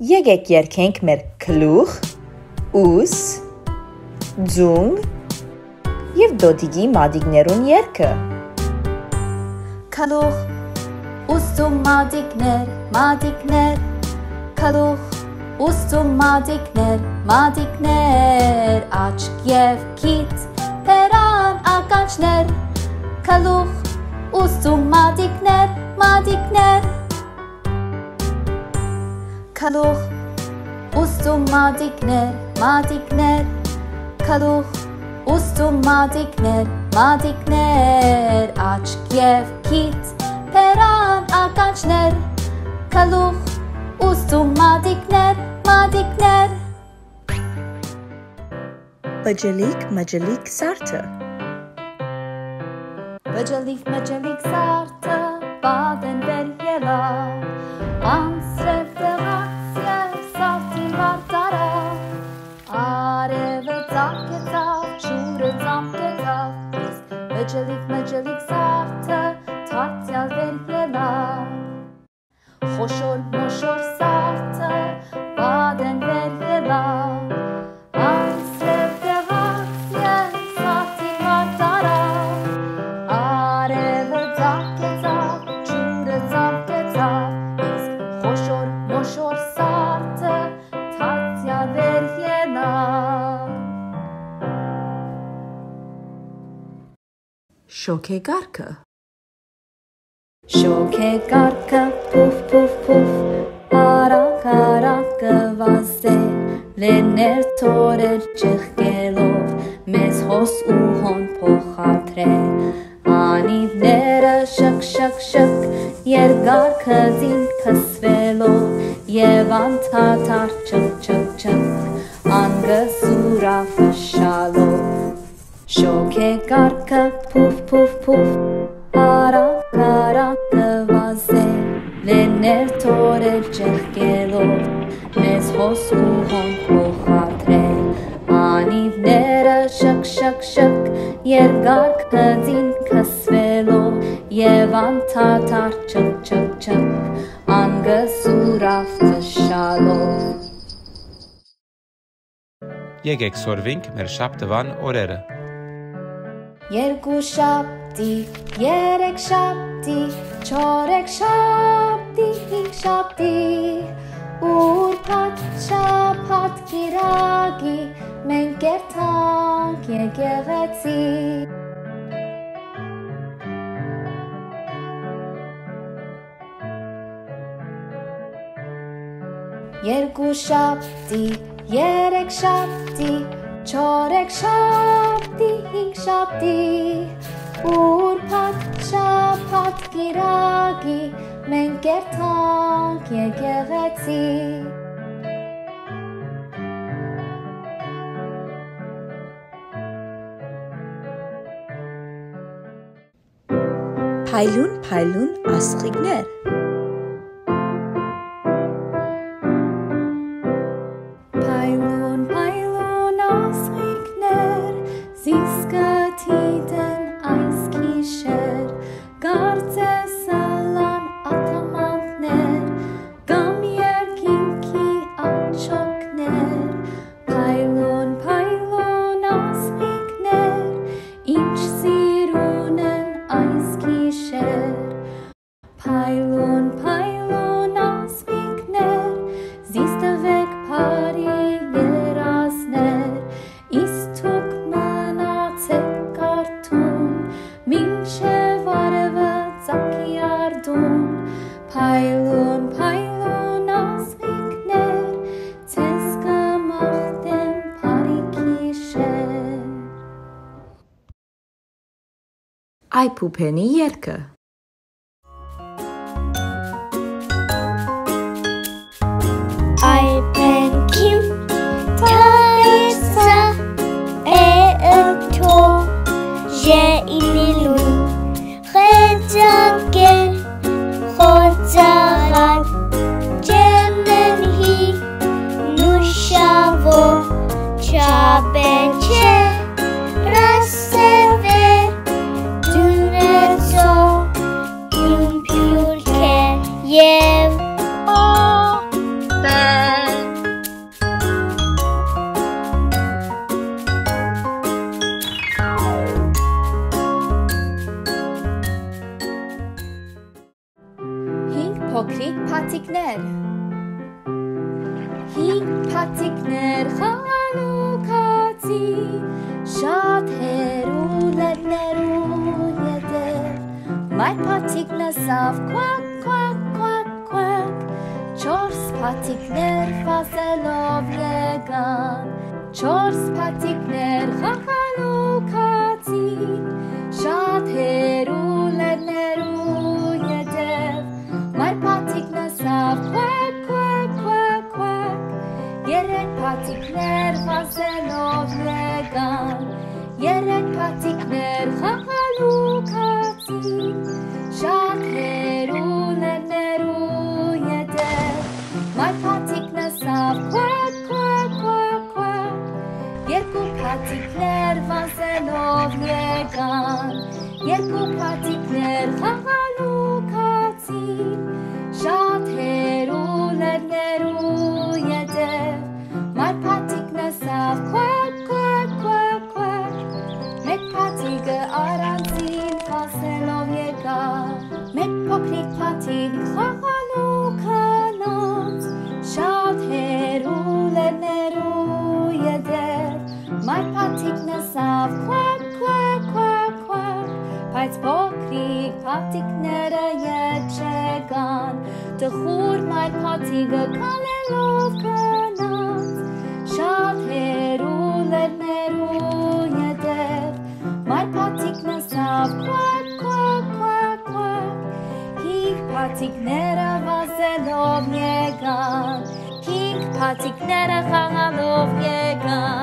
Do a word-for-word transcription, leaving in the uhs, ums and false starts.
Եկեք երգենք մեր գլուխ, ուս, ձուն և դոդիկի մադիկներուն երգը։ Գլուխ, ուս ձուն մադիկներ, մադիկներ, գլուխ, ուս ձուն մադիկներ, մադիկներ, աչք և քիթ, բերան ականջներ, գլուխ, ուս ձուն մադիկներ, մադիկներ, գլուխ, ուս ձուն մադիկներ, մադիկներ, գլուխ, ուս ձուն մադիկներ, մադիկներ, աչք և քիթ, բերան ականջներ, գլուխ, ուս ձուն մադիկներ, մադիկներ։ Պճլիկ, մճլիկ, Սարդը։ Պճլիկ, մճլիկ, Սարդը, բադեն վեր ելավ, անցրև տեղաց և Սարդին վարտարավ, արևը ծաղկեցավ, ջուրը ծամկեցավ, իսկ պճլիկ, մճլիկ, Սարդը, թարթյալ վեր ելավ, խոշոր մոշոր Սարդը, բադեն վեր ելավ, անցրև տեղաց և Սարդին վարտարավ, արևը ծաղկեցավ, ջուրը ծամկեցավ, իսկ խոշոր մոշոր Սարդը, թարթյալ վեր ելավ։ Շոգեկառքը։ Շոգեկառքը, փուֆ, փուֆ, փուֆ, արագ, արագ կվազել, լերներ թորել ճեղքելով, մեզ հոս ու հոն փոխադրել, անիվները շկ, շկ, շկ, երկարքը ձին քսվելով, և անդադար չկ, չկ, չկ, անգսուրա ֆշալով։ Շոգեկառքը, փուֆ, փուֆ, փուֆ, արագ, արագ կվազել, լերներ թորել ճեղքելով, մեզ հոս ու հոն փոխադրել, անիվները շկ, շկ, շկ, երկարքը ձին քսվելով, և անդադար չկ, չկ, չկ, անգսուրավ ֆշալով։ Եկեք սորվենք մեր շաբթուան օրերը։ Երկու շաբթի, երեք շաբթի, չորեք շաբթի, հինգ շաբթի, ուրբաթ, շաբաթ, կիրակի, մենք երթանք եկեղեցի։ Երկու շաբթի, երեք շաբթի, չորեք շաբթի, հինգ շաբթի, ուրբաթ, շաբաթ, կիրակի, մենք երթանք եկեղեցի։ Փայլուն, փայլուն, աստղիկներ։ Փայլուն, փայլուն, աստղիկներ, զիսկը թիտեն այս գիշեր, կարծես ըլան ատամանքներ, կամ երկինքի աչոքներ, փայլուն, փայլուն, աստղիկներ, ինչ սիրուն են այս գիշեր, փայլուն, փայլուն, աստղիկներ, զիս տվեք բարի երազներ, իսկ թուք մնացեք կարդուն, մինչև արևը ծագի արդուն, փայլուն, փայլուն, աստղիկներ, ձեզ կմաղթեմ բարի գիշեր։ Այբուբենի երգը։ Այբենքիմ թայսա է ըթո ժեինիլուն խեցակեր խոցաղար ջենենհի նուշավո չապենչե ռասևե դունեցո Փոքրիկ փաթիկներ Հինգ փաթիկներ խաղալու քացի Շատ հերու լերներու ետև Մայր փաթիկն ասավ քվակ քվակ քվակ քվակ Չորս փաթիկներ վազելով եկան Չորս փաթիկներ խաղալու քացի Շատ հերու լերներու ետև Մայր փաթիկն ասավ քվակ քվակ քվակ քվակ Երեք փաթիկներ վազելով եկան Երեք փաթիկներ խաղալու քացի Շատ հերու լերներու ետև Մայր փաթիկն ասավ քվակ քվակ քվակ քվակ Երկու փաթիկներ վազելով եկան Երկու փաթիկներ խաղալու քացի Շատ հերու լերներու ետև Մայր փաթիկն ասավ քվակ քվակ քվակ քվակ Մեկ փաթիկը առանձին վազելով եկան Մեկ փոքրիկ փաթիկ խաղալու քանած Շատ հերու լերներու ետև Մայր փաթիկն ասավ քվակ քվակ քվակ քվակ Բայց փոքրիկ փաթիկները ետ չեկան Տխուր մայր փաթիկը քալելով քանած Շատ հերու լերներու ետև Մայր փաթիկն ասավ քվակ քվակ քվակ քվակ Հինգ փաթիկները վազելով եկան Հինգ փաթիկները խաղալով եկան